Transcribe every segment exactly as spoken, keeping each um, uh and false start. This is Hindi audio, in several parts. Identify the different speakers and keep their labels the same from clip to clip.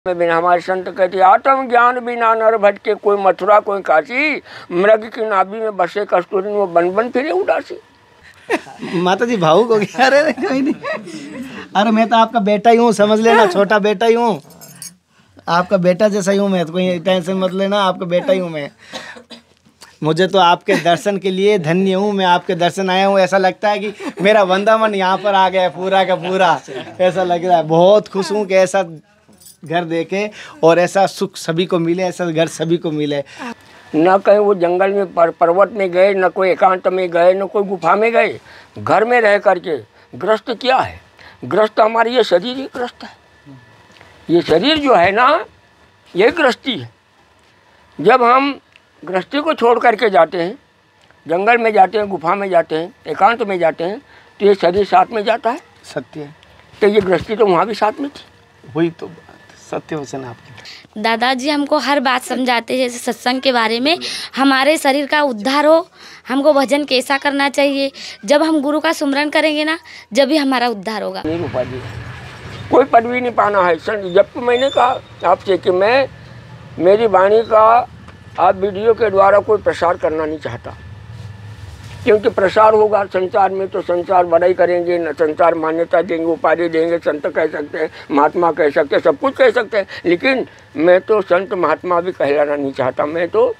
Speaker 1: में बिना हमारे संत कहते आत्म ज्ञान बिना नर भटके, कोई मथुरा कोई काशी, मृग की नाभि में बसे कस्तूरी, वो बन बन फिरे उदासी।
Speaker 2: माता जी भावुक हो गया। अरे कोई नहीं, अरे मैं तो आपका बेटा ही हूँ, समझ लेना, छोटा बेटा ही हूँ, आपका बेटा जैसा ही हूँ मैं, तो कोई टेंशन मत लेना, आपका बेटा ही हूँ मैं। मुझे तो आपके दर्शन के लिए धन्य हूँ, मैं आपके दर्शन आया हूँ, ऐसा लगता है कि मेरा वंदावन यहाँ पर आ गया है पूरा का पूरा, ऐसा लग रहा है। बहुत खुश हूँ कि ऐसा घर देखे और ऐसा सुख सभी को मिले, ऐसा घर सभी को मिले।
Speaker 1: न कहीं वो जंगल में पर, पर्वत में गए, न कोई एकांत में गए, न कोई गुफा में गए, घर में रह करके। ग्रस्त क्या है? ग्रस्त हमारी ये शरीर ही ग्रस्त है। ये शरीर जो है ना, ये ग्रस्ती है। जब हम गृहस्थी को छोड़ करके जाते हैं, जंगल में जाते हैं, गुफा में जाते हैं, एकांत में जाते हैं, तो ये शरीर साथ में जाता है।
Speaker 2: सत्य है।
Speaker 1: तो ये गृहस्थी तो वहाँ भी साथ में थी।
Speaker 2: वही तो सत्य वचन आपकी।
Speaker 3: दादाजी हमको हर बात समझाते हैं, जैसे सत्संग के बारे में, हमारे शरीर का उद्धार हो, हमको भजन कैसा करना चाहिए, जब हम गुरु का सुमरन करेंगे ना, जब भी हमारा उद्धार होगा।
Speaker 1: नहीं उपाधि, कोई पदवी नहीं पाना है। जब तो मैंने कहा आपसे कि मैं मेरी वाणी का आप वीडियो के द्वारा कोई प्रसार करना नहीं चाहता, क्योंकि प्रसार होगा संसार में तो संसार बड़ाई करेंगे, न संसार मान्यता देंगे, उपाधि देंगे, संत कह सकते हैं, महात्मा कह सकते हैं, सब कुछ कह सकते हैं, लेकिन मैं तो संत महात्मा भी कहलाना नहीं चाहता। मैं तो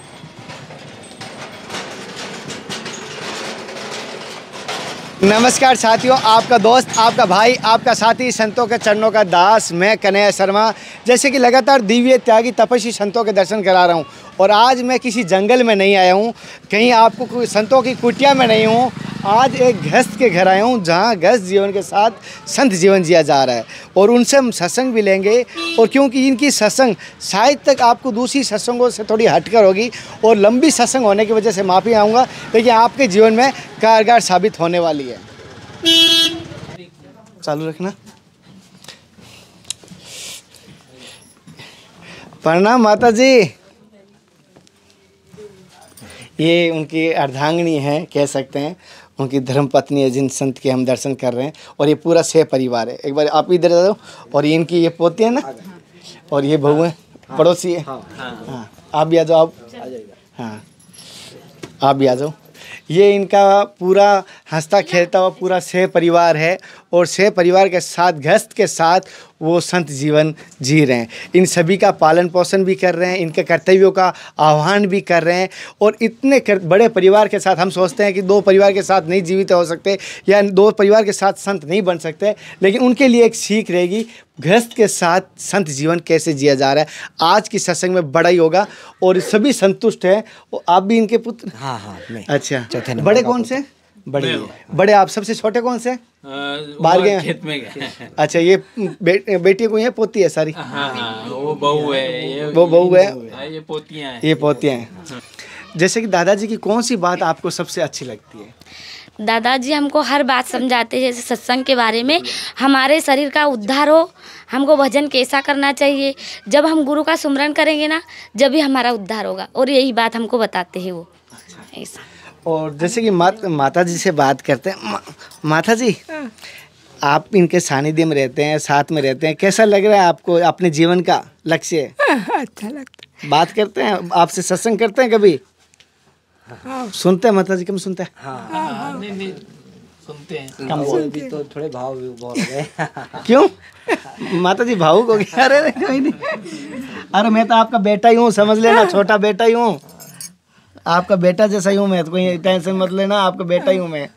Speaker 2: नमस्कार साथियों, आपका दोस्त, आपका भाई, आपका साथी, संतों के चरणों का दास, मैं कन्हैया शर्मा। जैसे कि लगातार दिव्य त्यागी तपस्वी संतों के दर्शन करा रहा हूँ, और आज मैं किसी जंगल में नहीं आया हूँ, कहीं आपको कोई संतों की कुटिया में नहीं हूँ। आज एक गृहस्थ के घर आया हूँ, जहाँ गृहस्थ जीवन के साथ संत जीवन जिया जा रहा है, और उनसे हम सत्संग भी लेंगे। और क्योंकि इनकी सत्संग शायद तक आपको दूसरी सत्संगों से थोड़ी हटकर होगी, और लंबी सत्संग होने की वजह से माफ़ी आऊँगा, लेकिन आपके जीवन में कारगर साबित होने वाली है। चालू रखना। प्रणाम माता जी। ये उनकी अर्धांगिनी है, कह सकते हैं, उनकी धर्मपत्नी है, जिन संत के हम दर्शन कर रहे हैं, और ये पूरा छह परिवार है। एक बार आप इधर आ जाओ। और ये इनकी ये पोती है ना, और ये बहू है, पड़ोसी है। हाँ, आप भी आ जाओ। आप हाँ, आप भी आ जाओ। ये इनका पूरा हंसता खेलता हुआ पूरा छह परिवार है, और छह परिवार के साथ, गृहस्थ के साथ वो संत जीवन जी रहे हैं। इन सभी का पालन पोषण भी कर रहे हैं, इनके कर्तव्यों का आह्वान भी कर रहे हैं। और इतने बड़े परिवार के साथ हम सोचते हैं कि दो परिवार के साथ नहीं जीवित हो सकते, या दो परिवार के साथ संत नहीं बन सकते, लेकिन उनके लिए एक सीख रहेगी, गृहस्थ के साथ संत जीवन कैसे जिया जा रहा है। आज की सत्संग में बड़ा ही होगा, और सभी संतुष्ट हैं। आप भी इनके पुत्र?
Speaker 4: हाँ हाँ मैं।
Speaker 2: अच्छा, बड़े कौन से? बड़े बड़े आप सबसे छोटे कौन से? बाहर गए, खेत में गए। अच्छा, ये बे, बेटी को ये पोती है सारी?
Speaker 4: हाँ हाँ, वो बहू है, ये
Speaker 2: वो बहू है,
Speaker 4: ये पोतियाँ हैं,
Speaker 2: ये पोतियाँ हैं। जैसे कि दादाजी की कौन सी बात आपको सबसे अच्छी लगती है?
Speaker 3: दादाजी हमको हर बात समझाते हैं, जैसे सत्संग के बारे में, हमारे शरीर का उद्धार हो, हमको भजन कैसा करना चाहिए, जब हम गुरु का सुमरन करेंगे ना, जब भी हमारा उद्धार होगा। और यही बात हमको बताते हैं वो। ऐसा।
Speaker 2: और जैसे कि मात, माता जी से बात करते हैं, मा, माता जी, आप इनके सानिध्य में रहते हैं, साथ में रहते हैं, कैसा लग रहा है आपको? अपने जीवन का लक्ष्य?
Speaker 5: अच्छा लगता है।
Speaker 2: बात करते हैं आपसे, सत्संग करते हैं कभी? हाँ। सुनते हैं माता जी? कम सुनते हैं?
Speaker 4: हाँ हाँ, नहीं नहीं सुनते हैं,
Speaker 2: कम बोलते
Speaker 4: तो थोड़े भाव भी बोल गए।
Speaker 2: क्यों माता जी भावुक हो गया? अरे कोई नहीं, अरे मैं तो आपका बेटा ही हूँ, समझ लेना, छोटा बेटा ही हूँ, आपका बेटा जैसा ही हूँ मैं, तो कोई टेंशन मत लेना, आपका बेटा ही हूँ मैं।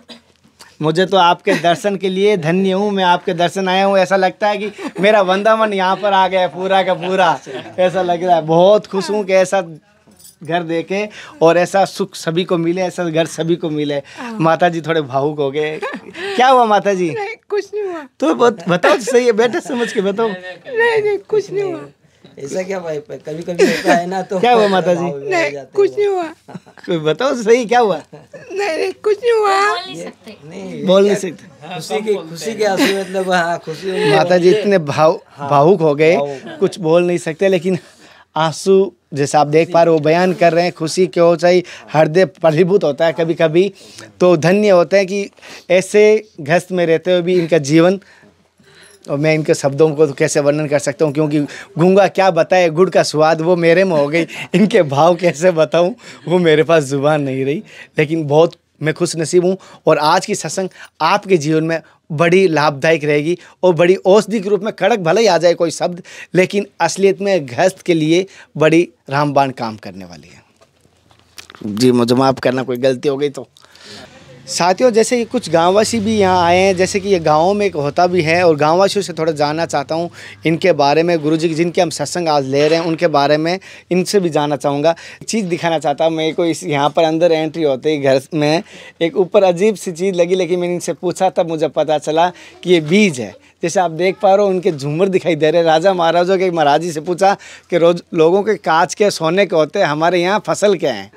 Speaker 2: मुझे तो आपके दर्शन के लिए धन्य हूँ, मैं आपके दर्शन आया हूँ, ऐसा लगता है कि मेरा वंदावन यहाँ पर आ गया है पूरा का पूरा, ऐसा लग रहा है। बहुत खुश हूँ कि ऐसा घर देखे और ऐसा सुख सभी को मिले, ऐसा घर सभी को मिले। माता जी थोड़े भावुक हो गए। क्या हुआ माता जी?
Speaker 5: नहीं, कुछ नहीं हुआ।
Speaker 2: तो बताओ, सही है, बेटा समझ के बताओ।
Speaker 5: नहीं नहीं, कुछ नहीं हुआ।
Speaker 4: ऐसा क्या भाई, कभी कभी होता है ना, तो
Speaker 2: क्या हुआ माता जी?
Speaker 5: नहीं, कुछ नहीं हुआ।
Speaker 2: कोई बताओ सही, क्या हुआ?
Speaker 5: नहीं नहीं, कुछ नहीं हुआ।
Speaker 4: नहीं
Speaker 2: बोल नहीं सकते।
Speaker 4: खुशी के खुशी के आंसू, मतलब हाँ खुशी।
Speaker 2: माता जी इतने भाव भावुक हो गए, कुछ बोल नहीं सकते, लेकिन आंसू जैसा आप देख पा रहे हो बयान कर रहे हैं। खुशी की ऊंचाई हृदय फलीभूत होता है कभी कभी, तो धन्य होते हैं कि ऐसे गृहस्थ में रहते हुए भी इनका जीवन और मैं इनके शब्दों को तो कैसे वर्णन कर सकता हूँ, क्योंकि गूंगा क्या बताए गुड़ का स्वाद वो मेरे में हो गई। इनके भाव कैसे बताऊँ, वो मेरे पास ज़ुबान नहीं रही। लेकिन बहुत मैं खुश नसीब हूँ और आज की सत्संग आपके जीवन में बड़ी लाभदायक रहेगी और बड़ी औषधि के रूप में, कड़क भले ही आ जाए कोई शब्द, लेकिन असलियत में गृहस्थ के लिए बड़ी रामबाण काम करने वाली है। जी मुझे माफ़ करना कोई गलती हो गई तो। साथियों, जैसे कि कुछ गांववासी भी यहाँ आए हैं, जैसे कि ये गाँव में एक होता भी है, और गांववासियों से थोड़ा जानना चाहता हूँ इनके बारे में। गुरुजी जिनके हम सत्संग आज ले रहे हैं उनके बारे में इनसे भी जानना चाहूँगा। चीज़ दिखाना चाहता हूँ मेरे को। इस यहाँ पर अंदर एंट्री होते ही घर में एक ऊपर अजीब सी चीज़ लगी, लेकिन मैंने इनसे पूछा तब मुझे पता चला कि ये बीज है। जैसे आप देख पा रहे हो उनके झूमर दिखाई दे रहे हैं। राजा महाराजों के महाराज जी से पूछा कि रोज लोगों के कांच के सोने के होते हैं, हमारे यहाँ फसल क्या है।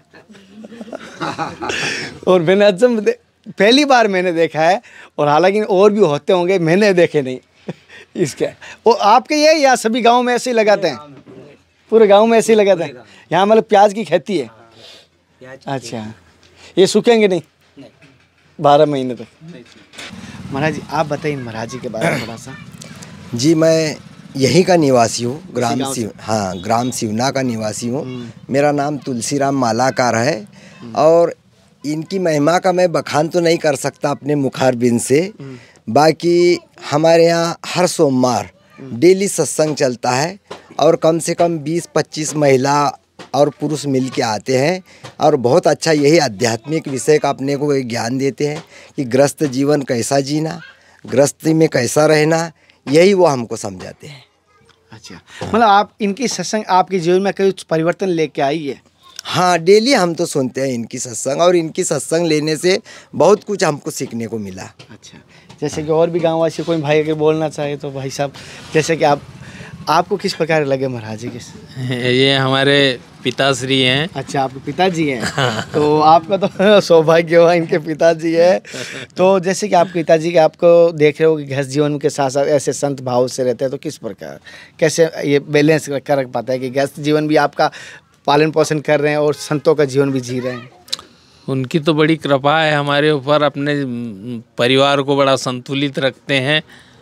Speaker 2: और मैंने अजब पहली बार मैंने देखा है, और हालांकि और भी होते होंगे, मैंने देखे नहीं इसके। वो आपके ये या सभी गांव में ऐसे ही लगाते हैं? पूरे गांव में ऐसे ही लगाते हैं। यहाँ मतलब प्याज की खेती है? अच्छा, ये सूखेंगे नहीं बारह महीने तक? महाराज जी आप बताइए महाराज जी के बारे में थोड़ा सा।
Speaker 6: जी मैं यहीं का निवासी हूँ, ग्राम सिव हाँ ग्राम सिवना का निवासी हूँ। मेरा नाम तुलसीराम मालाकार है, और इनकी महिमा का मैं बखान तो नहीं कर सकता अपने मुखारबिंद से। बाकी हमारे यहाँ हर सोमवार डेली सत्संग चलता है, और कम से कम बीस पच्चीस महिला और पुरुष मिल के आते हैं, और बहुत अच्छा यही आध्यात्मिक विषय का अपने को ज्ञान देते हैं कि गृहस्थ जीवन कैसा जीना, गृहस्थी में कैसा रहना, यही वो हमको समझाते हैं।
Speaker 2: अच्छा, मतलब आप इनकी सत्संग आपके जीवन में कोई परिवर्तन लेके आई है?
Speaker 6: हाँ, डेली हम तो सुनते हैं इनकी सत्संग, और इनकी सत्संग लेने से बहुत कुछ हमको सीखने को मिला।
Speaker 2: अच्छा, जैसे कि और भी गाँववासी कोई भाई अगर बोलना चाहे तो भाई साहब, जैसे कि आप आपको किस प्रकार लगे महाराज जी? किस
Speaker 7: ये हमारे पिताश्री हैं।
Speaker 2: अच्छा, आपके पिताजी हैं। तो आपका तो सौभाग्य हुआ, इनके पिताजी है। तो जैसे कि आपके पिताजी के आपको देख रहे हो कि गृहस्थ जीवन के साथ साथ ऐसे संत भाव से रहते हैं, तो किस प्रकार कैसे ये बैलेंस कर पाता है कि गृहस्थ जीवन भी आपका पालन पोषण कर रहे हैं और संतों का जीवन भी जी रहे हैं?
Speaker 7: उनकी तो बड़ी कृपा है हमारे ऊपर, अपने परिवार को बड़ा संतुलित रखते हैं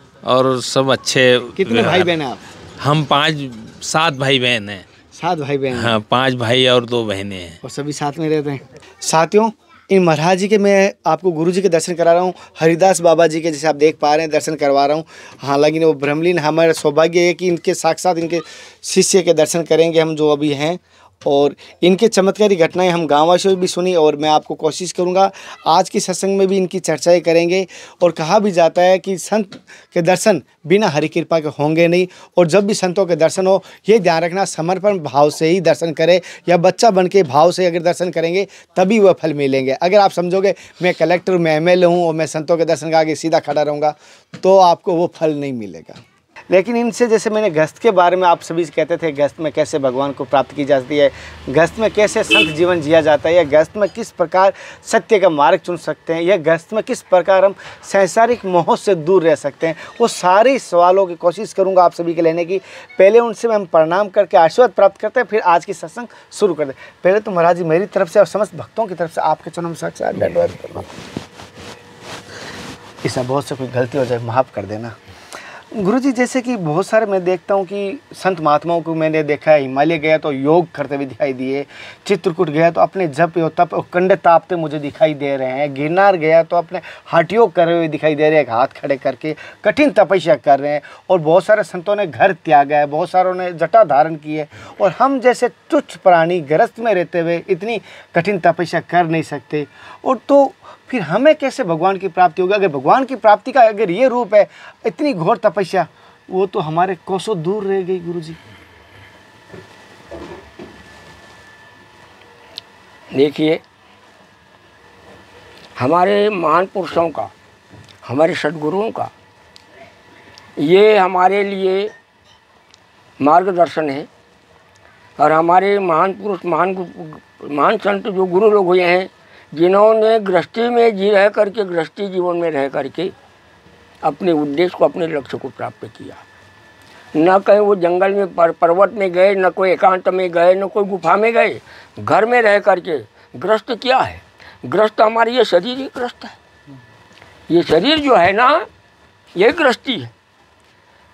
Speaker 7: और सब अच्छे।
Speaker 2: कितने भाई बहन हैं आप?
Speaker 7: हम पाँच सात भाई बहन हैं।
Speaker 2: सात भाई बहन?
Speaker 7: हाँ, पाँच भाई और दो बहनें हैं,
Speaker 2: और सभी साथ में रहते हैं। साथियों, इन महाराज जी के मैं आपको गुरु जी के दर्शन करा रहा हूँ। हरिदास बाबा जी के जैसे आप देख पा रहे हैं दर्शन करवा रहा हूँ। हालांकि वो ब्रह्मलीन, हमारा सौभाग्य है कि इनके साक्षात इनके शिष्य के दर्शन करेंगे हम जो अभी हैं, और इनके चमत्कारी घटनाएं हम गाँववासियों भी सुनी, और मैं आपको कोशिश करूंगा आज की सत्संग में भी इनकी चर्चाएं करेंगे। और कहा भी जाता है कि संत के दर्शन बिना हरि कृपा के होंगे नहीं, और जब भी संतों के दर्शन हो ये ध्यान रखना, समर्पण भाव से ही दर्शन करें, या बच्चा बन के भाव से अगर दर्शन करेंगे तभी वह फल मिलेंगे। अगर आप समझोगे मैं कलेक्टर, मैं एम एल ए हूँ और मैं संतों के दर्शन का आगे सीधा खड़ा रहूँगा, तो आपको वो फल नहीं मिलेगा। लेकिन इनसे, जैसे मैंने गृहस्थ के बारे में आप सभी कहते थे, गृहस्थ में कैसे भगवान को प्राप्त की जाती है, गृहस्थ में कैसे संत जीवन जिया जाता है, या गृहस्थ में किस प्रकार सत्य का मार्ग चुन सकते हैं, या गृहस्थ में किस प्रकार हम सांसारिक मोह से दूर रह सकते हैं, वो सारे सवालों की कोशिश करूंगा आप सभी के लेने की। पहले उनसे हम प्रणाम करके आशीर्वाद प्राप्त करते हैं, फिर आज की सत्संग शुरू करते हैं। पहले तो महाराज जी मेरी तरफ से और समस्त भक्तों की तरफ से आपके चरणों में साक्षात दंडवत करना। इसमें बहुत से कोई गलती हो जाए माफ़ कर देना। गुरुजी, जैसे कि बहुत सारे मैं देखता हूँ कि संत महात्माओं को मैंने देखा है, हिमालय गया तो योग करते हुए दिखाई दिए, चित्रकूट गया तो अपने जप और तप और कंडे तापते मुझे दिखाई दे रहे हैं, गिरनार गया तो अपने हाथ योग करे हुए दिखाई दे रहे हैं, हाथ खड़े करके कठिन तपस्या कर रहे हैं। और बहुत सारे संतों ने घर त्यागा है, बहुत सारों ने जटा धारण की है, और हम जैसे तुच्छ प्राणी गृहस्थ में रहते हुए इतनी कठिन तपस्या कर नहीं सकते। और तो फिर हमें कैसे भगवान की प्राप्ति होगी? अगर भगवान की प्राप्ति का अगर ये रूप है इतनी घोर तपस्या, वो तो हमारे कोसों दूर रह गई गुरुजी।
Speaker 1: देखिए, हमारे महान पुरुषों का, हमारे सद्गुरुओं का ये हमारे लिए मार्गदर्शन है। और हमारे महान पुरुष, महान महान संत जो गुरु लोग हुए हैं, जिन्होंने गृहस्थी में जी रह करके, गृहस्थी जीवन में रह करके अपने उद्देश्य को, अपने लक्ष्य को प्राप्त किया। न कहीं वो जंगल में, पर, पर्वत में गए, न कोई एकांत में गए, न कोई गुफा में गए, घर में रह करके। गृहस्थ क्या है? गृहस्थ हमारी ये शरीर ही गृहस्थ है। ये शरीर जो है ना, ये गृहस्थी है।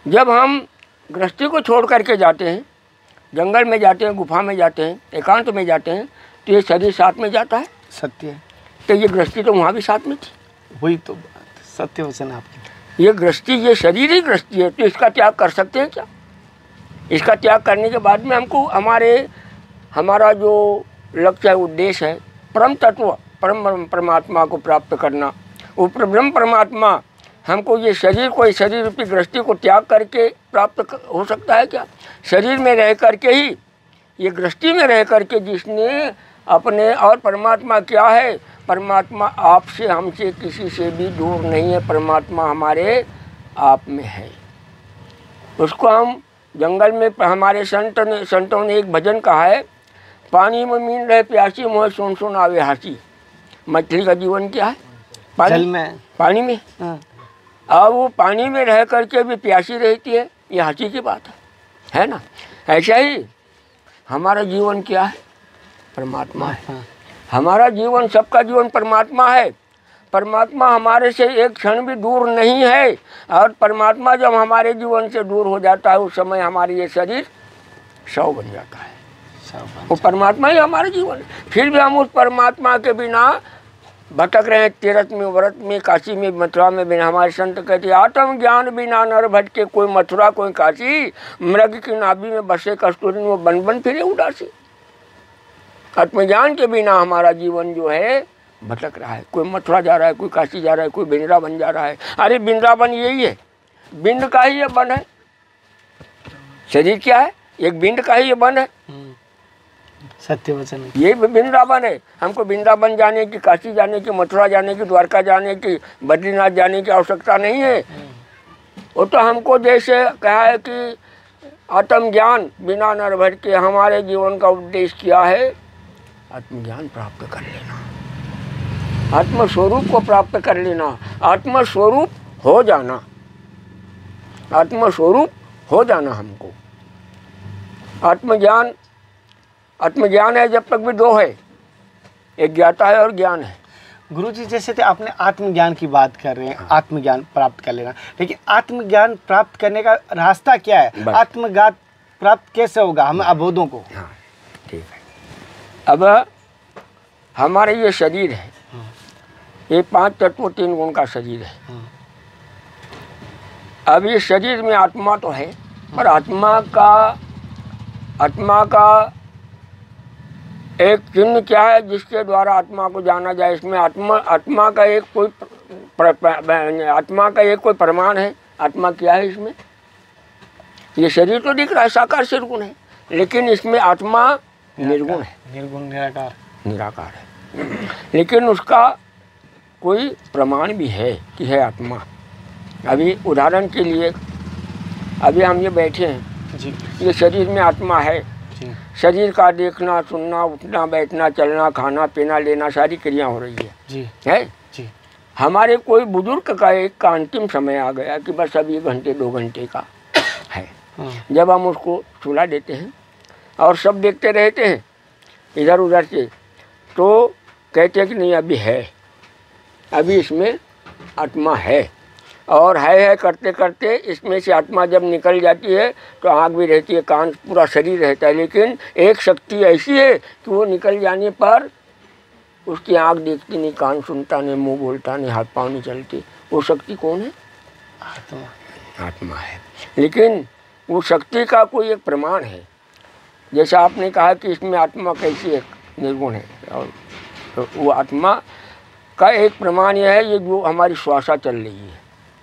Speaker 1: जब हम गृहस्थी को छोड़ करके जाते हैं, जंगल में जाते हैं, गुफा में जाते हैं, एकांत में जाते हैं, तो ये शरीर साथ में जाता है।
Speaker 2: सत्य है।
Speaker 1: तो ये गृहस्थी तो वहाँ भी साथ में थी।
Speaker 2: वही तो बात, सत्य वचन आपकी।
Speaker 1: ये गृहस्थी, ये शरीर ही गृहस्थी है, तो इसका त्याग कर सकते हैं क्या? इसका त्याग करने के बाद में हमको हमारे हमारा जो लक्ष्य है, उद्देश्य है, परम तत्व, परम परमात्मा को प्राप्त करना। वो ब्रह्म परमात्मा हमको ये शरीर को, इस शरीर रूपी गृहस्थी को त्याग करके प्राप्त हो सकता है क्या? शरीर में रह करके ही, ये गृहस्थी में रह करके जिसने अपने, और परमात्मा क्या है? परमात्मा आपसे, हमसे, किसी से भी दूर नहीं है। परमात्मा हमारे आप में है। उसको हम जंगल में, हमारे संत ने संतों ने एक भजन कहा है, पानी में मीन रहे प्यासी, मोह सुन सुन आवे हासी। मछली का जीवन क्या है? पानी
Speaker 2: जल में,
Speaker 1: पानी में।
Speaker 2: हाँ।
Speaker 1: अब वो पानी में रह करके भी प्यासी रहती है, ये हंसी की बात है, है ना? ऐसा ही हमारा जीवन क्या है? परमात्मा है।
Speaker 2: हाँ।
Speaker 1: हमारा जीवन, सबका जीवन परमात्मा है। परमात्मा हमारे से एक क्षण भी दूर नहीं है। और परमात्मा जब हमारे जीवन से दूर हो जाता है, उस समय हमारी ये शरीर शव बन जाता है। वो परमात्मा ही हमारा जीवन है। फिर भी हम उस परमात्मा के बिना भटक रहे हैं, तीर्थ में, व्रत में, काशी में, मथुरा में बिना। हमारे संत कहते हैं, आत्म ज्ञान बिना नर भटके, कोई मथुरा कोई काशी, मृग की नाभि में बसे कस्तूरी, वो बन बन फिरे उदासी। आत्मज्ञान के बिना हमारा जीवन जो है भटक रहा है। कोई मथुरा जा रहा है, कोई काशी जा रहा है, कोई वृंदावन जा रहा है। अरे वृंदावन यही है, बिंद का ही ये बन है। शरीर क्या है? एक बिंद का ही ये बन है।
Speaker 2: सत्य वचन है।
Speaker 1: ये वृंदावन है। हमको वृंदावन जाने की, काशी जाने की, मथुरा जाने की, द्वारका जाने की, बद्रीनाथ जाने की आवश्यकता नहीं है। वो तो हमको जैसे कहा है कि आत्मज्ञान बिना नर भटके, हमारे जीवन का उद्देश्य क्या है? आत्मज्ञान प्राप्त कर लेना, आत्मस्वरूप को प्राप्त कर लेना, आत्मस्वरूप हो जाना, आत्मस्वरूप हो जाना हमको। आत्मज्ञान, आत्मज्ञान है जब तक भी दो है, एक ज्ञाता है और ज्ञान है।
Speaker 2: गुरुजी, जैसे थे आपने आत्मज्ञान की बात कर रहे हैं, आत्मज्ञान प्राप्त कर लेना, लेकिन आत्मज्ञान प्राप्त करने का रास्ता क्या है? आत्मज्ञान प्राप्त कैसे होगा हम अबोधों को?
Speaker 1: हाँ, ठीक है। अब हमारे ये शरीर है, ये पांच तत्व तीन गुण का शरीर है। अब ये शरीर में आत्मा तो है, पर आत्मा का आत्मा का एक चिन्ह क्या है जिसके द्वारा आत्मा को जाना जाए? इसमें आत्मा आत्मा का एक कोई प्र, प्र, आत्मा का एक कोई प्रमाण है? आत्मा क्या है इसमें? ये शरीर तो दिख रहा है, साकार निर्गुण है, लेकिन इसमें आत्मा निर्गुण है,
Speaker 2: निर्गुण निराकार
Speaker 1: निराकार है। लेकिन उसका कोई प्रमाण भी है कि है आत्मा। अभी उदाहरण के लिए, अभी हम ये बैठे हैं
Speaker 2: जी,
Speaker 1: ये शरीर में आत्मा है।
Speaker 2: जी,
Speaker 1: शरीर का देखना, सुनना, उठना, बैठना, चलना, खाना पीना, लेना, सारी क्रिया हो रही है
Speaker 2: जी,
Speaker 1: है
Speaker 2: जी।
Speaker 1: हमारे कोई बुजुर्ग का एक का अंतिम समय आ गया कि बस अब ये घंटे दो घंटे का है।
Speaker 2: हाँ।
Speaker 1: जब हम उसको सुला देते हैं और सब देखते रहते हैं इधर उधर से, तो कहते हैं कि नहीं अभी है, अभी इसमें आत्मा है। और है है करते करते इसमें से आत्मा जब निकल जाती है तो आँख भी रहती है, कान, पूरा शरीर रहता है, लेकिन एक शक्ति ऐसी है कि वो निकल जाने पर उसकी आँख देखती नहीं, कान सुनता नहीं, मुंह बोलता नहीं, हाथ पाँव नहीं चलती। वो शक्ति कौन है?
Speaker 2: आत्मा।
Speaker 1: आत्मा है। लेकिन वो शक्ति का कोई एक प्रमाण है। जैसा आपने कहा कि इसमें आत्मा कैसी है, निर्गुण है, और तो वो आत्मा का एक प्रमाण यह है, ये जो हमारी श्वासा चल रही है,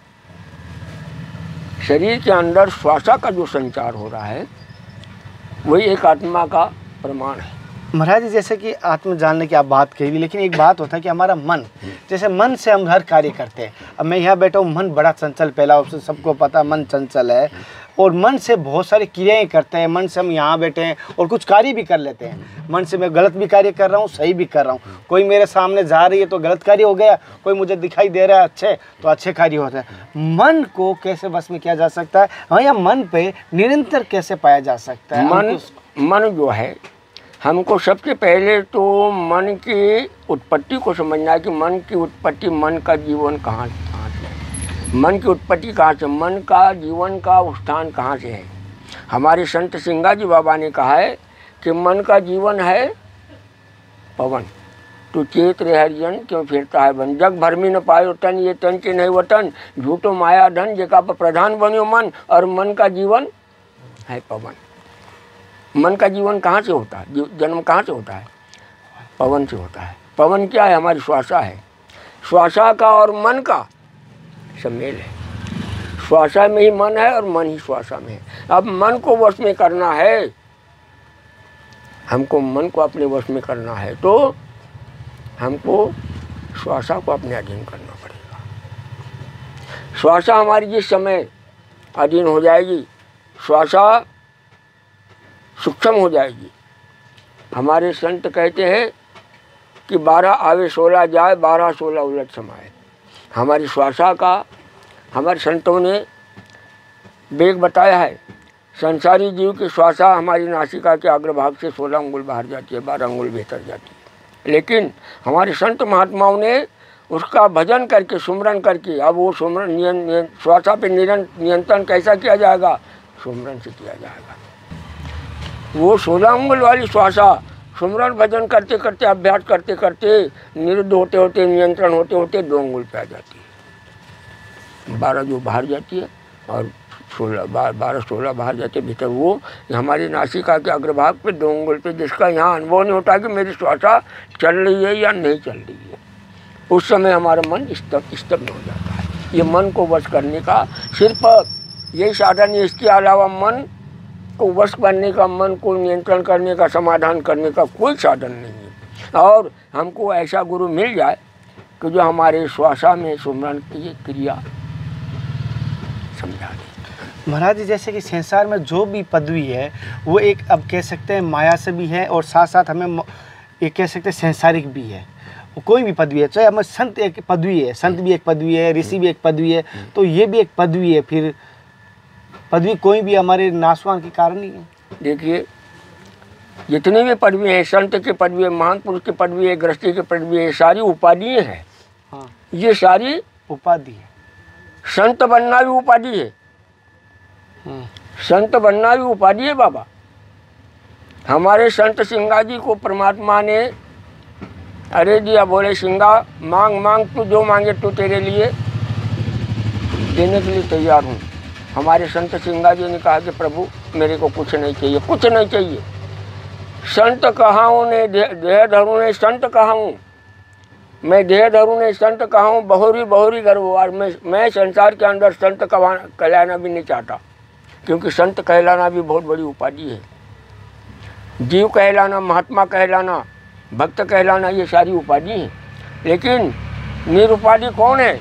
Speaker 1: शरीर के अंदर श्वासा का जो संचार हो रहा है, वही एक आत्मा का प्रमाण है।
Speaker 2: महाराज जी, जैसे कि आत्म जानने की आप बात कही, लेकिन एक बात होता है कि हमारा मन, जैसे मन से हम हर कार्य करते हैं। अब मैं यहाँ बैठा हूँ, मन बड़ा चंचल, पहला ऑप्शन सबको पता, मन चंचल है, और मन से बहुत सारी क्रियाएं करते हैं। मन से हम यहाँ बैठे हैं और कुछ कार्य भी कर लेते हैं। मन से मैं गलत भी कार्य कर रहा हूँ, सही भी कर रहा हूँ। कोई मेरे सामने जा रही है तो गलत कार्य हो गया, कोई मुझे दिखाई दे रहा है अच्छे तो अच्छे कार्य होते हैं। मन को कैसे बस में किया जा सकता है? हाँ, या मन पे निरंतर कैसे पाया जा सकता है?
Speaker 1: मन मन जो है, हमको सबसे पहले तो मन की उत्पत्ति को समझना है कि मन की उत्पत्ति, मन का जीवन कहाँ कहाँ से है। मन की उत्पत्ति कहाँ से, मन का जीवन का स्थान कहाँ से है। हमारे संत सिंगाजी बाबा ने कहा है कि मन का जीवन है पवन, तू चेत रे हरिजन क्यों फिरता है बन, जग भर में न पायो तन ये तन के नहीं वतन, झूठो माया धन जेका पर प्रधान बन्यो मन, और मन का जीवन है पवन। मन का जीवन कहाँ से होता है, जन्म कहाँ से होता है, पवन से होता है। पवन क्या है, हमारी श्वासा है। श्वासा का और मन का सम्मेल है, श्वासा में ही मन है और मन ही श्वासा में है। अब मन को वश में करना है, हमको मन को अपने वश में करना है तो हमको श्वासा को अपने अधीन करना पड़ेगा। श्वासा हमारी जिस समय अधीन हो जाएगी, श्वासा सूक्ष्म हो जाएगी। हमारे संत कहते हैं कि बारह आवे सोलह जाए, बारह सोलह उलट समाए। हमारी श्वासा का हमारे संतों ने वेग बताया है। संसारी जीव की श्वासा हमारी नासिका के अग्रभाग से सोलह अंगुल बाहर जाती है, बारह अंगुल भीतर जाती है। लेकिन हमारे संत महात्माओं ने उसका भजन करके, सुमरन करके, अब वो सुमरन नियन श्वासा पे नियंत्रण कैसा किया जाएगा, सुमरन से किया जाएगा। वो सोलह अंगुल वाली श्वासा सुमरन भजन करते करते, अभ्यास करते करते, निरुद्ध होते होते, नियंत्रण होते होते दो अंगुल पे आ जाती है, बारह जो बाहर जाती है और सोलह बार बारह सोलह बाहर जाते भीतर। वो हमारी नासिका के अग्रभाग पे दो अंगुल पे, जिसका यहाँ अनुभव नहीं होता कि मेरी श्वासा चल रही है या नहीं चल रही है, उस समय हमारा मन स्तब्ध स्तब्ध हो जाता है। ये मन को वश करने का सिर्फ यही साधन है, इसके अलावा मन को वश करने का, मन को नियंत्रण करने का, समाधान करने का कोई साधन नहीं है। और हमको ऐसा गुरु मिल जाए कि जो हमारे श्वासा में सुमरन की क्रिया समझा दे।
Speaker 2: महाराज जी, जैसे कि संसार में जो भी पदवी है वो एक, अब कह सकते हैं माया से भी है और साथ साथ हमें ये कह सकते हैं सांसारिक भी है। कोई भी पदवी है, चाहे हमें संत एक पदवी है, संत भी एक पदवी है, ऋषि भी एक पदवी है, तो ये भी एक पदवी है। फिर पदवी कोई भी हमारे नाशवान के कारण नहीं है।
Speaker 1: देखिए, जितने भी पदवी है, संत की पदवी है, महान पुरुष की पदवी है, गृहस्थी की पदवी है, सारी उपाधियाँ हैं।
Speaker 2: हाँ,
Speaker 1: ये सारी
Speaker 2: उपाधि है।
Speaker 1: संत बनना भी उपाधि है, संत बनना भी उपाधि है बाबा। हमारे संत सिंगाजी को परमात्मा ने अरे दिया, बोले सिंगा मांग मांग, तू जो मांगे तू तेरे लिए देने के लिए तैयार हूँ। हमारे संत सिंगाजी ने कहा कि प्रभु मेरे को कुछ नहीं चाहिए, कुछ नहीं चाहिए। संत कहाऊँ ने देह धरू ने संत कहाऊँ, मैं देह धरू ने संत कहाऊँ, बहुरी बहुरी गर्भवार। मैं मैं संसार के अंदर संत कहलाना भी नहीं चाहता, क्योंकि संत कहलाना भी बहुत बड़ी उपाधि है। जीव कहलाना, महात्मा कहलाना, भक्त कहलाना, ये सारी उपाधि हैं। लेकिन निरुपाधि कौन है?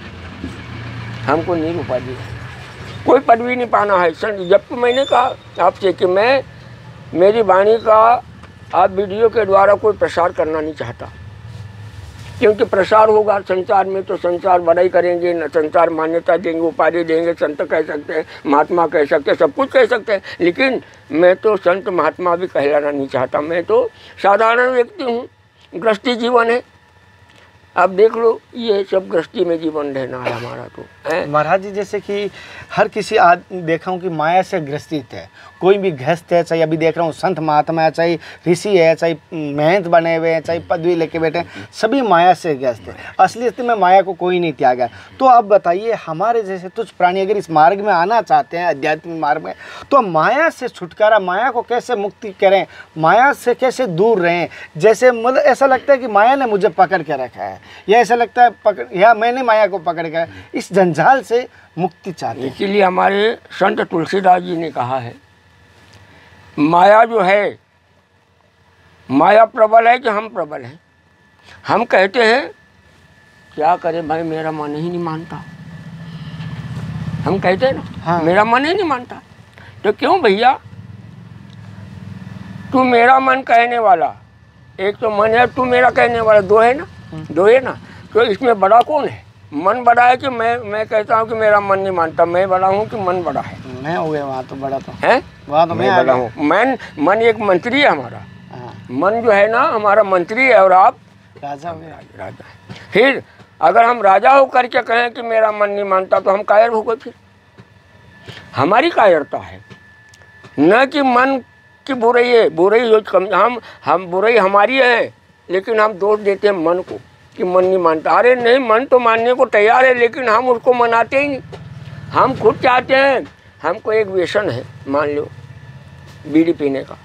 Speaker 1: हमको निरुपाधि है, कोई पदवी नहीं पाना है। जब तो मैंने कहा आपसे कि मैं मेरी वाणी का आप वीडियो के द्वारा कोई प्रसार करना नहीं चाहता, क्योंकि प्रसार होगा संसार में तो संसार बड़ाई करेंगे, न संसार मान्यता देंगे, उपाधि देंगे, संत कह सकते हैं, महात्मा कह सकते हैं, सब कुछ कह सकते हैं। लेकिन मैं तो संत महात्मा भी कहलाना नहीं चाहता, मैं तो साधारण व्यक्ति हूँ, गृहस्थी जीवन है। अब देख लो, ये सब गृहस्थी में जीवन रहना है हमारा तो है।
Speaker 2: महाराज जी, जैसे कि हर किसी आज देखा हूँ कि माया से ग्रसित है, कोई भी गृहस्थ है, चाहे अभी देख रहा हूँ संत महात्मा है, चाहे ऋषि है, चाहे महंत बने हुए हैं, चाहे पदवी लेके बैठे हैं, सभी माया से ग्रस्त है। असलियत में माया को कोई नहीं त्यागा। तो अब बताइए, हमारे जैसे तुच्छ प्राणी अगर इस मार्ग में आना चाहते हैं, आध्यात्मिक मार्ग में, तो माया से छुटकारा, माया को कैसे मुक्ति करें, माया से कैसे दूर रहें? जैसे मतलब ऐसा लगता है कि माया ने मुझे पकड़ के रखा है, या ऐसा लगता है पकड़ या मैंने माया को पकड़ के, इस जंजाल से मुक्ति चाहते हैं।
Speaker 1: इसीलिए हमारे संत तुलसीदास जी ने कहा है, माया जो है, माया प्रबल है कि हम प्रबल हैं। हम कहते हैं क्या करें भाई, मेरा मन ही नहीं मानता। हम कहते हैं ना, हाँ। मेरा मन ही नहीं मानता। तो क्यों भैया, तू मेरा मन कहने वाला, एक तो मन है, तू मेरा कहने वाला, दो है ना, दो है ना। तो इसमें बड़ा कौन है? मन बड़ा है कि मैं मैं कहता हूँ कि मेरा मन नहीं मानता? मैं बड़ा हूँ कि मन बड़ा है?
Speaker 2: मैं हो गया वहाँ तो बड़ा तो
Speaker 1: है,
Speaker 2: वहाँ तो
Speaker 1: मैं बड़ा हूँ। मन मन एक मंत्री है हमारा, मन जो है ना हमारा मंत्री है, और आप
Speaker 2: राजा
Speaker 1: राजा है। फिर अगर हम राजा हो करके कहें कि मेरा मन नहीं मानता तो हम कायर हो गए। फिर हमारी कायरता है, न कि मन की बुराई है। बुराई जो कम हम हम बुराई हमारी है, लेकिन हम दोष देते हैं मन को कि मन नहीं मानता। अरे नहीं, मन तो मानने को तैयार है, लेकिन हम उसको मनाते ही नहीं। हम खुद चाहते हैं, हमको एक व्यसन है, मान लो बीड़ी पीने का,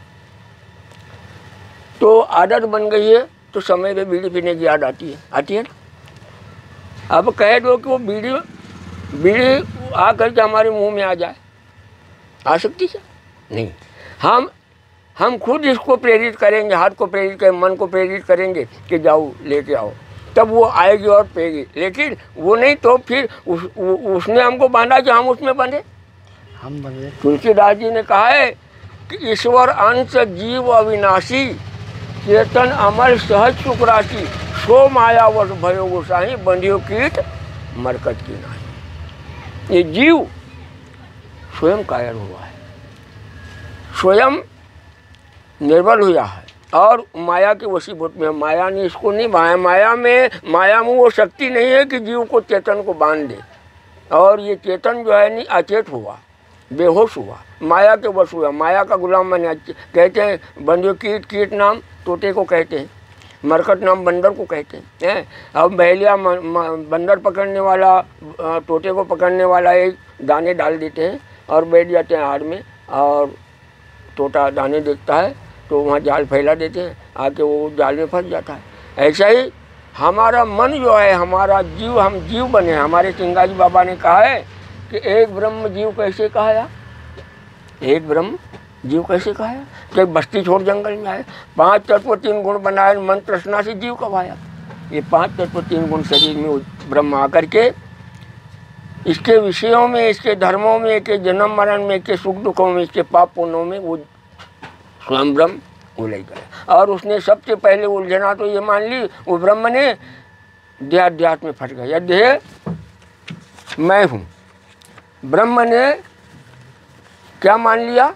Speaker 1: तो आदत बन गई है, तो समय पे बीड़ी पीने की याद आती है आती है ना। अब कह दो कि वो बीड़ी बीड़ी आ करके हमारे मुंह में आ जाए, आ सकती है? नहीं। हम हम खुद इसको प्रेरित करेंगे, हाथ को प्रेरित करेंगे, मन को प्रेरित करेंगे कि जाओ लेके आओ, तब वो आएगी और पेगी। लेकिन वो नहीं तो फिर उस, उ, उसने हमको बांधा कि हम उसमें बंधे।
Speaker 2: हम बंधे।
Speaker 1: तुलसीदास जी ने कहा है कि ईश्वर अंश जीव अविनाशी, चेतन अमर सहज सुख राशि, सो मायावश भयो गोसाई, बंधियो कीट मरकट की नाई। ये जीव स्वयं कायर हुआ है, स्वयं निर्बल हुआ है और माया के वशीभूत में। माया ने इसको नहीं भाया। माया में माया में वो शक्ति नहीं है कि जीव को चेतन को बांध दे। और ये चेतन जो है नहीं अचेत हुआ, बेहोश हुआ, माया के वश हुआ, माया का गुलाम बने। कहते हैं बंदियों कीट, कीट नाम तोते को कहते हैं, मरकट नाम बंदर को कहते हैं। अब बहेलिया बंदर पकड़ने वाला, तोते को पकड़ने वाला एक दाने डाल देते हैं और बैठ जाते हैं हार में, और तोता दाने देखता है तो वहाँ जाल फैला देते हैं, आके वो जाल में फंस जाता है। ऐसा ही हमारा मन जो है, हमारा जीव, हम जीव बने। हमारे सिंगाजी बाबा ने कहा है कि एक ब्रह्म जीव कैसे कहाया, एक ब्रह्म जीव कैसे कहाया, कि बस्ती छोड़ जंगल में आए, पांच तत्व तीन गुण बनाए, मन तृष्णा से जीव कहाया। ये पांच तत्व तीन गुण शरीर में ब्रह्म आकर के इसके विषयों में, इसके धर्मों में, इसके जन्म मरण में, इसके सुख दुखों में, इसके पाप पुण्यों में वो स्वयं ब्रह्म उलझ गया। और उसने सबसे पहले उलझना तो ये मान ली, वो ब्रह्म ने देहाध्यात्म में फंस गया। देह मैं हूँ, ब्रह्म ने क्या मान लिया,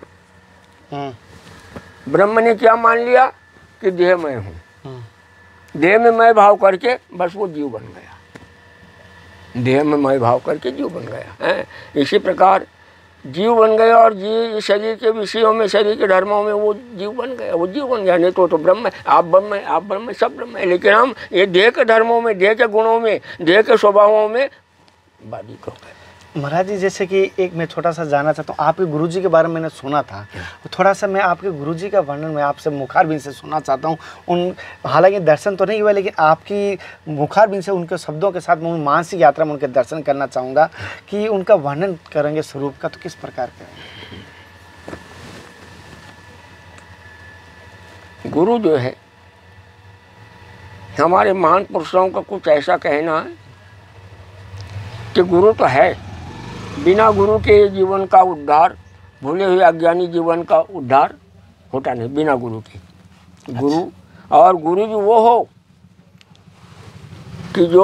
Speaker 1: ब्रह्म ने क्या मान लिया कि देह मैं हूँ। देह में मैं भाव करके बस वो जीव बन गया, देह में मैं भाव करके जीव बन गया है। इसी प्रकार जीव बन गया, और जीव शरीर के विषयों में, शरीर के धर्मों में वो जीव बन गया, वो जीव बन गया। नहीं तो तो ब्रह्म है, आप ब्रह्म है, आप ब्रह्म है, सब ब्रह्म है। लेकिन हम ये देह के धर्मों में, देह के गुणों में, देह के स्वभावों में बाधित हो गए।
Speaker 2: महाराज जी, जैसे कि एक मैं छोटा सा जानना चाहता हूँ, आपके गुरुजी के बारे में मैंने सुना था, थोड़ा सा मैं आपके गुरुजी का वर्णन मैं आपसे मुखारबिन से सुनना चाहता हूँ। उन हालांकि दर्शन तो नहीं हुआ, लेकिन आपकी मुखारबिन से उनके शब्दों के साथ मैं मानसिक यात्रा में उनके दर्शन करना चाहूँगा कि उनका वर्णन करेंगे स्वरूप का, तो किस प्रकार का?
Speaker 1: गुरु जो है, हमारे महान पुरुषों का कुछ ऐसा कहना है कि गुरु तो है, बिना गुरु के जीवन का उद्धार, भूले हुए अज्ञानी जीवन का उद्धार होता नहीं बिना गुरु के। गुरु, और गुरु जी वो हो कि जो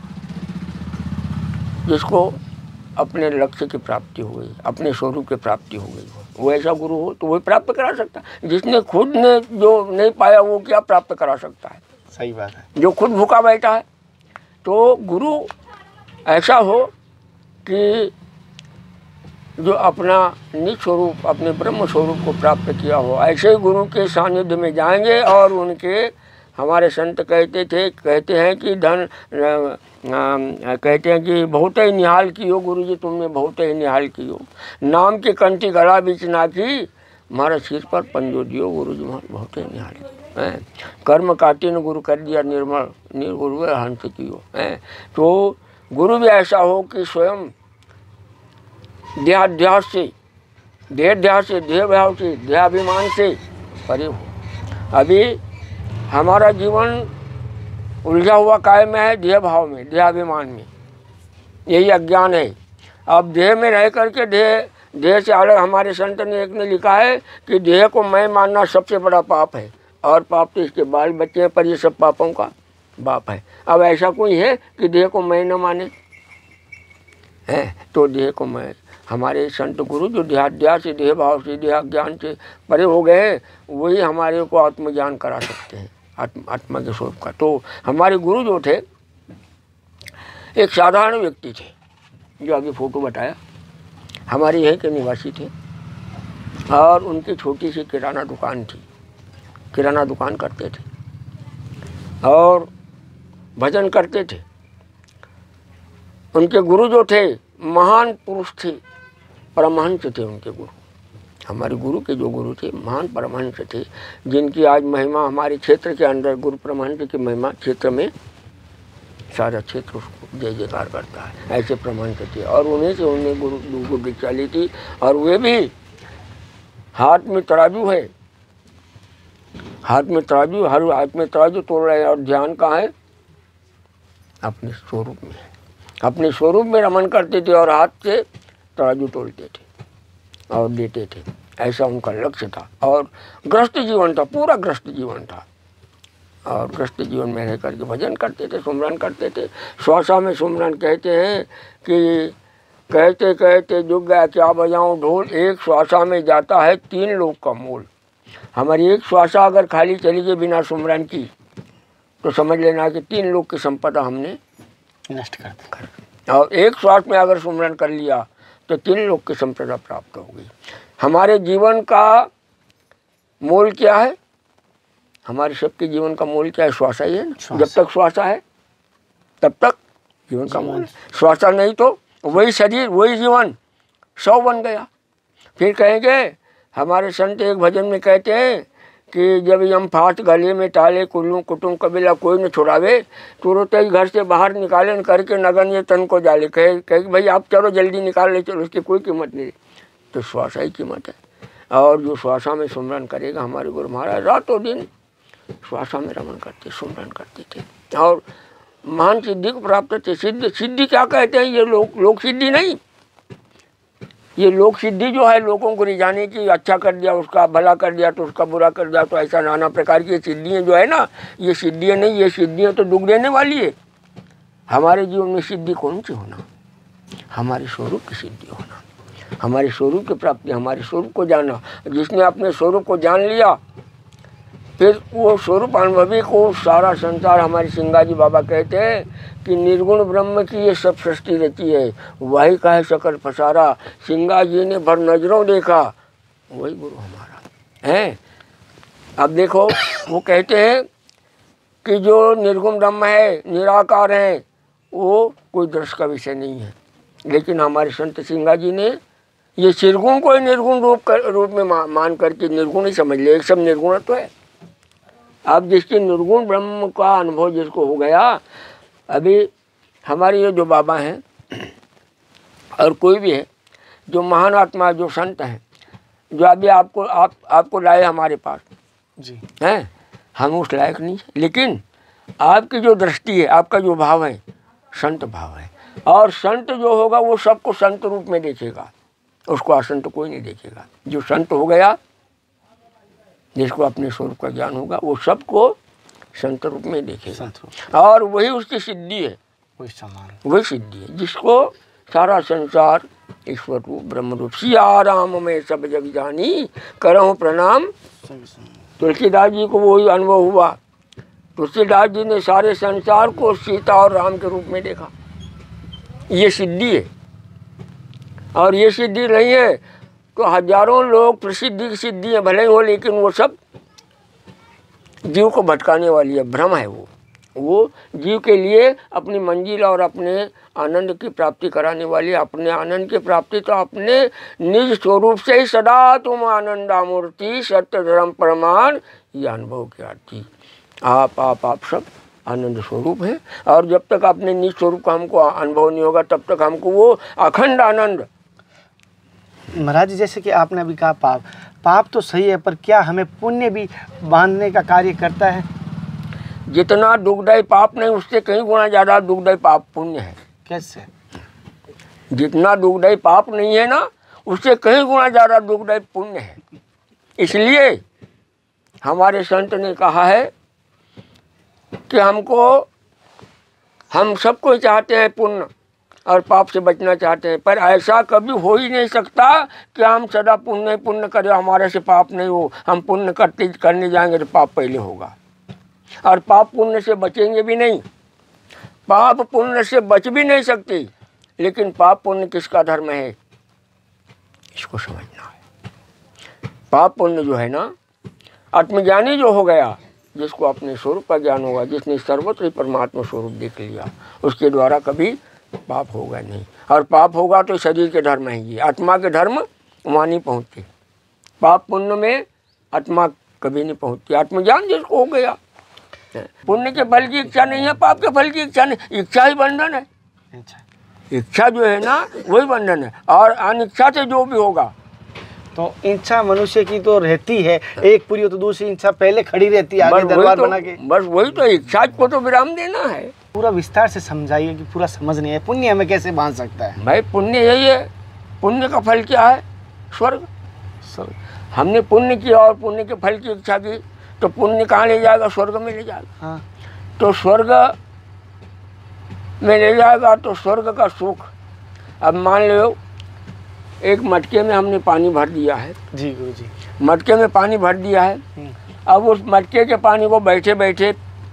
Speaker 1: जिसको अपने लक्ष्य की प्राप्ति हो गई, अपने स्वरूप की प्राप्ति हो गई हो, वो ऐसा गुरु हो तो वही प्राप्त करा सकता है। जिसने खुद ने जो नहीं पाया वो क्या प्राप्त करा सकता है?
Speaker 2: सही बात है।
Speaker 1: जो खुद भूखा बैठा है। तो गुरु ऐसा हो कि जो अपना निज स्वरूप, अपने ब्रह्म स्वरूप को प्राप्त किया हो, ऐसे ही गुरु के सानिध्य में जाएंगे। और उनके, हमारे संत कहते थे, कहते हैं कि धन कहते हैं कि बहुत ही निहाल कियो गुरु जी, तुमने बहुत ही निहाल कियो, नाम की कंठी गला बीच ना की, हमारा सिर पर पंजो दियो गुरु जी, बहुत ही निहाल है। कर्म काटी न गुरु कर दिया निर्मल, निर्गुरु हंस कियो है। तो गुरु भी ऐसा हो कि स्वयं देहाध्यास से, देहाध्यास से, देह भाव से, देहाभिमान से परे हो। अभी हमारा जीवन उलझा हुआ काय में है, देह भाव में, देहाभिमान में, यही अज्ञान है। अब देह में रह करके देह देह से अलग, हमारे संत ने एक ने लिखा है कि देह को मैं मानना सबसे बड़ा पाप है, और पाप तो इसके बाल बच्चे हैं, पर ये सब पापों का बाप है। अब ऐसा कोई है कि देह को मैं न माने है? तो देह को मैं, हमारे संत गुरु जो देहाध्यास से, देह भाव से, देह ज्ञान से परे हो गए, वही हमारे को आत्मज्ञान करा सकते हैं, आत्म आत्मा के स्वरूप का। तो हमारे गुरु जो थे एक साधारण व्यक्ति थे जो अभी फोटो बताया, हमारे यहीं के निवासी थे और उनकी छोटी सी किराना दुकान थी, किराना दुकान करते थे और भजन करते थे। उनके गुरु जो थे महान पुरुष थे, परमहंस थे उनके गुरु। हमारे गुरु के जो गुरु थे महान परमहंस थे, जिनकी आज महिमा हमारे क्षेत्र के अंदर, गुरु परमहंस की महिमा क्षेत्र में सारा क्षेत्र उसको जय जयकार करता है, ऐसे परमहंस थे। और उन्हीं से उन्हें गुरु गुरु दीक्षा ली थी। और वे भी हाथ में तराजू है, हाथ में तराजू, हर हाथ में तराजू तोड़ रहे हैं और ध्यान कहाँ है? अपने स्वरूप में है, अपने स्वरूप में रमन करते थे और हाथ से तराजू तोड़ते थे और देते थे। ऐसा उनका लक्ष्य था और ग्रस्त जीवन था, पूरा ग्रस्त जीवन था। और ग्रस्त जीवन में रह करके भजन करते थे, सुमरन करते थे। श्वासा में सुमरन कहते हैं कि कहते कहते जुग गया क्या बजाऊं ढोल, एक श्वासा में जाता है तीन लोग का मोल। हमारी एक श्वासा अगर खाली चली गई बिना सुमरन की तो समझ लेना कि तीन लोग की संपदा हमने
Speaker 2: नष्ट कर दी।
Speaker 1: और एक श्वास में अगर सुमरन कर लिया तो तीन लोग की संपदा प्राप्त हो गई। हमारे जीवन का मोल क्या है? हमारे सबके जीवन का मोल क्या है? श्वासा ही है ना। जब तक श्वासा है तब तक जीवन का मोल है। श्वासा नहीं तो वही शरीर वही जीवन सौ बन गया। फिर कहेंगे, हमारे संत एक भजन में कहते हैं कि जब यम फाट गले में टाले कुल्लू कुटुम कबीला कोई न छुड़ावे, तुरंत ही घर से बाहर निकाले करके नगन ये तन को जाले। कहे कहे भाई आप चलो जल्दी निकाल ले, चलो, उसकी कोई कीमत नहीं। तो श्वासा ही कीमत है। और जो श्वासा में सुमरन करेगा, हमारे गुरु महाराज रातों दिन श्वासा में रमन करते, सुमरन करते थे और महान सिद्धि को प्राप्त थे। सिद्ध सिद्धि क्या कहते हैं? ये लोक लोक सिद्धि नहीं, ये लोक सिद्धि जो है लोगों को रिझाने की, अच्छा कर दिया उसका, भला कर दिया तो उसका बुरा कर दिया, तो ऐसा नाना प्रकार की सिद्धियाँ जो है ना, ये सिद्धियाँ नहीं, ये सिद्धियाँ तो दुख देने वाली है। हमारे जीवन में सिद्धि कौन सी होना? हमारे स्वरूप की सिद्धि होना, हमारे स्वरूप की प्राप्ति, हमारे स्वरूप को जानना। जिसने अपने स्वरूप को जान लिया फिर वो स्वरूप अनुभवी को सारा संसार, हमारे सिंगाजी बाबा कहते हैं कि निर्गुण ब्रह्म की ये सब सृष्टि रची है, वही का है सकल पसारा। सिंगाजी ने भर नजरों देखा, वही गुरु हमारा है। अब देखो वो कहते हैं कि जो निर्गुण ब्रह्म है, निराकार है, वो कोई दृश्य का विषय नहीं है। लेकिन हमारे संत सिंगाजी ने ये निर्गुण को ही निर्गुण रूप कर रूप में मा, मान करके निर्गुण ही समझ लिया। एक सब निर्गुण तो है। अब जिसके निर्गुण ब्रह्म का अनुभव जिसको हो गया, अभी हमारे ये जो बाबा हैं और कोई भी है जो महान आत्मा, जो संत हैं, जो अभी आपको आप आपको लाए हमारे पास
Speaker 2: जी
Speaker 1: हैं, हम उस लायक नहीं है। लेकिन आपकी जो दृष्टि है, आपका जो भाव है, संत भाव है। और संत जो होगा वो सबको संत रूप में देखेगा, उसको असंत कोई नहीं देखेगा। जो संत हो गया, जिसको अपने स्वरूप का ज्ञान होगा, वो सबको संत रूप में देखेगा और वही उसकी सिद्धि है,
Speaker 2: वही समान,
Speaker 1: वही सिद्धि है जिसको सारा संसार ईश्वर रूप ब्रह्म रूप। सिया राम में सब जग जानी, करहूँ प्रणाम। तुलसीदास जी को वही अनुभव हुआ। तुलसीदास जी ने सारे संसार को सीता और राम के रूप में देखा। ये सिद्धि है। और ये सिद्धि नहीं है तो हजारों लोग प्रसिद्धि की सिद्धि है भले ही हो, लेकिन वो सब जीव को भटकाने वाली है, भ्रम है। वो वो जीव के लिए अपनी मंजिल और अपने आनंद की प्राप्ति कराने वाली है। अपने आनंद की प्राप्ति तो अपने निज स्वरूप से ही सदा तुम आनंदामूर्ति सत्य धर्म प्रमाण, ये अनुभव की आती। आप आप आप सब आनंद स्वरूप है। और जब तक अपने निज स्वरूप का हमको अनुभव नहीं होगा, तब तक हमको वो अखंड आनंद।
Speaker 2: महाराज जैसे कि आपने अभी कहा पाप पाप तो सही है, पर क्या हमें पुण्य भी बांधने का कार्य करता है?
Speaker 1: जितना दुखदायी पाप नहीं, उससे कहीं गुना ज़्यादा दुखदायी पाप पुण्य है।
Speaker 2: कैसे?
Speaker 1: जितना दुखदायी पाप नहीं है ना, उससे कहीं गुना ज़्यादा दुखदायी पुण्य है। इसलिए हमारे संत ने कहा है कि हमको हम सबको चाहते हैं पुण्य और पाप से बचना चाहते हैं, पर ऐसा कभी हो ही नहीं सकता कि हम सदा पुण्य पुण्य करें, हमारे से पाप नहीं हो। हम पुण्य करते करने जाएंगे तो पाप पहले होगा और पाप पुण्य से बचेंगे भी नहीं। पाप पुण्य से बच भी नहीं सकती, लेकिन पाप पुण्य किसका धर्म है, इसको समझना है। पाप पुण्य जो है ना, आत्मज्ञानी जो हो गया, जिसको अपने स्वरूप का ज्ञान होगा, जिसने सर्वत्र परमात्मा स्वरूप देख लिया, उसके द्वारा कभी पाप होगा नहीं। और पाप होगा तो शरीर के धर्म है, ये आत्मा के धर्म वहाँ नहीं पहुँचते। पाप पुण्य में आत्मा कभी नहीं पहुँचती। आत्मज्ञान जिसको हो गया, पुण्य के फल की इच्छा नहीं है, पाप के फल की इच्छा नहीं, इच्छा ही बंधन है। इच्छा जो है ना वही बंधन है, और अनिच्छा से जो भी होगा।
Speaker 2: तो इच्छा मनुष्य की तो रहती है, एक पूरी हो तो दूसरी इच्छा पहले खड़ी रहती है, आगे दरबार बना के।
Speaker 1: बस वही तो, इच्छा को तो विराम देना है।
Speaker 2: पूरा विस्तार से समझाइए कि पूरा समझ नहीं है, पुण्य हमें कैसे बांध सकता है।
Speaker 1: भाई पुण्य यही है, पुण्य का फल क्या है, स्वर्ग।
Speaker 2: स्वर्ग
Speaker 1: हमने पुण्य किया और पुण्य के फल की इच्छा की, तो पुण्य कहाँ ले जाएगा, स्वर्ग में ले जाएगा।
Speaker 2: हाँ।
Speaker 1: तो स्वर्ग में ले जाएगा तो स्वर्ग का सुख। अब मान लो एक मटके में हमने पानी भर दिया है,
Speaker 2: जी गुरु जी,
Speaker 1: मटके में पानी भर दिया है। अब उस मटके के पानी को बैठे बैठे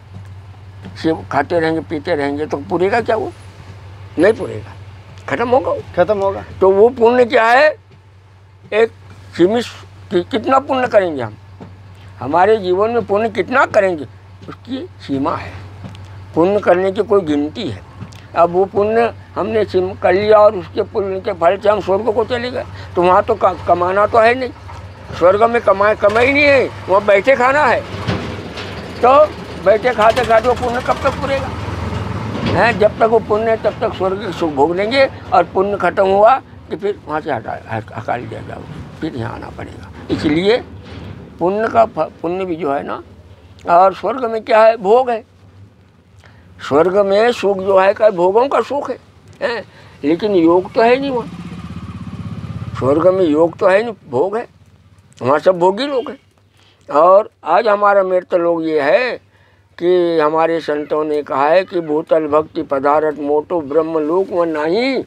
Speaker 1: से खाते रहेंगे, पीते रहेंगे, तो पूरेगा क्या, वो नहीं पूरेगा, खत्म होगा वो।
Speaker 2: खत्म होगा।
Speaker 1: तो वो पुण्य क्या है, एक सीमित कि कितना पुण्य करेंगे हम, हमारे जीवन में पुण्य कितना करेंगे उसकी सीमा है। पुण्य करने की कोई गिनती है। अब वो पुण्य हमने सिम कर लिया और उसके पुण्य के फल से हम स्वर्ग को चले गए, तो वहाँ तो कमाना तो है नहीं, स्वर्ग में कमाए कमाई नहीं है, वहाँ बैठे खाना है। तो बैठे खाते खाते वो पुण्य कब तक पूरेगा है, जब तक वो पुण्य है तब तक स्वर्ग के सुख भोग लेंगे, और पुण्य खत्म हुआ कि फिर वहाँ से हटा हटा लिया जाएगा, फिर यहाँ आना पड़ेगा। इसलिए पुण्य का पुण्य भी जो है ना, और स्वर्ग में क्या है, भोग है। स्वर्ग में सुख जो है का भोगों का सुख है, है? लेकिन योग तो है नहीं वहाँ। स्वर्ग में योग तो है नहीं, भोग है, वहाँ सब भोगी लोग हैं। और आज हमारा मृत लोग ये है कि हमारे संतों ने कहा है कि भूतल भक्ति पदारथ मोटो ब्रह्म लोक में नहीं,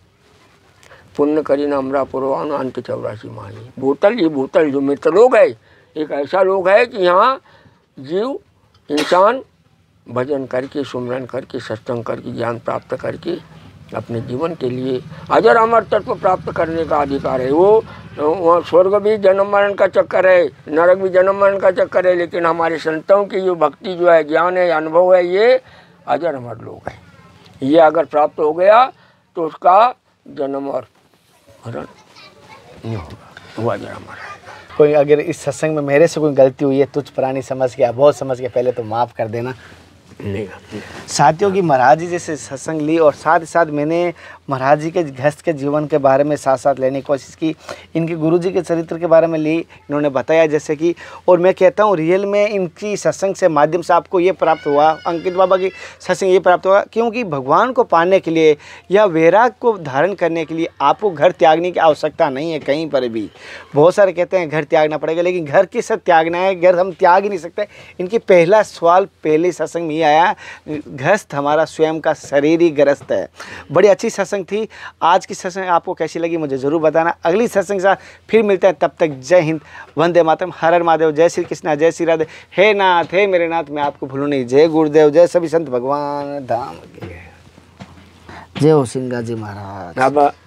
Speaker 1: पुण्य करी न अमरा पुरवान अंत चौरासी माही। भूतल, ये भूतल जो मृत लोग है, एक ऐसा लोग है कि यहाँ जीव इंसान भजन करके, सुमरन करके, सत्संग करके, ज्ञान प्राप्त करके अपने जीवन के लिए अजर अमर तत्व प्राप्त करने का अधिकार है। वो वहाँ स्वर्ग भी जन्म मरण का चक्कर है, नरक भी जन्म मरण का चक्कर है, लेकिन हमारे संतों की जो भक्ति जो है, ज्ञान है, अनुभव है, ये अजर अमर लोग हैं। ये अगर प्राप्त हो गया तो उसका जन्म और मरण नहीं होगा, वो अजर अमर है।
Speaker 2: कोई अगर इस सत्संग में मेरे से कोई गलती हुई है, तुझ प्राणी समझ गया, बहुत समझ गया, पहले तो माफ़ कर देना। साथियों की महाराज जी जैसे सत्संग ली, और साथ ही साथ मैंने महाराज जी के गृहस्थ के जीवन के बारे में साथ साथ लेने की कोशिश की, इनके गुरुजी के चरित्र के बारे में ली, इन्होंने बताया जैसे कि। और मैं कहता हूँ रियल में इनकी सत्संग से माध्यम से आपको ये प्राप्त हुआ, अंकित बाबा की सत्संग ये प्राप्त हुआ, क्योंकि भगवान को पाने के लिए या वैराग को धारण करने के लिए आपको घर त्यागने की आवश्यकता नहीं है कहीं पर भी। बहुत सारे कहते हैं घर त्यागना पड़ेगा, लेकिन घर किस त्यागना है, घर हम त्याग ही नहीं सकते। इनकी पहला सवाल पहले सत्संग में आया, गृहस्थ हमारा स्वयं का शरीर ही ग्रस्त है। बड़ी अच्छी सत्संग थी। आज की सत्संग आपको कैसी लगी मुझे ज़रूर बताना। अगली सत्संग के साथ फिर मिलते हैं, तब तक जय हिंद, वंदे मातरम, हर हर महादेव, जय श्री कृष्णा, जय श्री राधे। हे नाथ, हे मेरे नाथ, मैं आपको भूलूं नहीं। जय गुरुदेव, जय सभी संत भगवान धाम के, जय हो सिंगा जी महाराज।
Speaker 1: अब